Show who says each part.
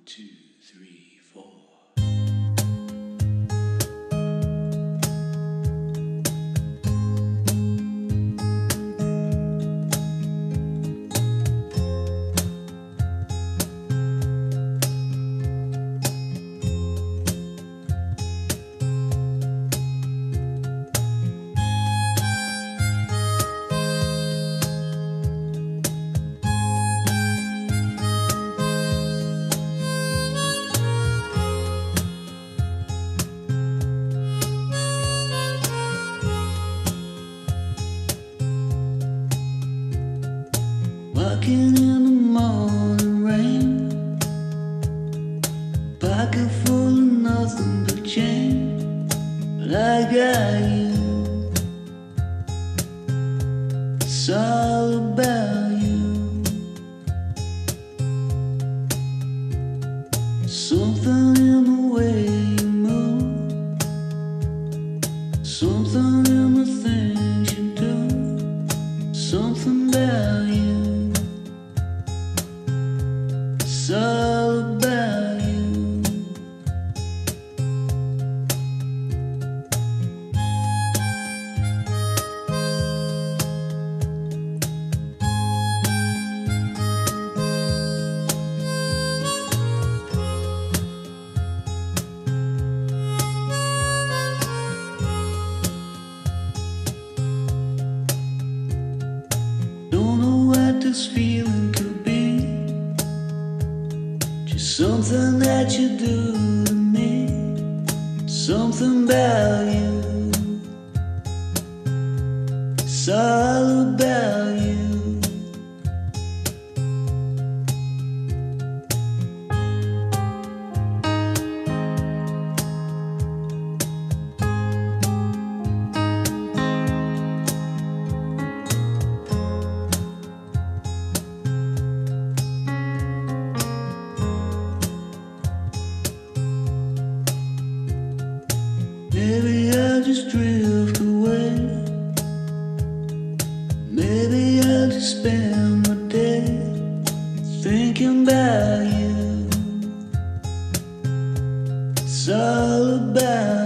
Speaker 1: 2, 3, 4. Walking in the morning rain, pocket full of nothing but change, but I got you. It's all about you. Something in the way you move, something in the things you do, something about you. It's all about you. Don't know what this feeling could be, just something that you do to me, something about you. It's all about you. Maybe I'll just drift away. Maybe I'll just spend my day thinking about you. It's all about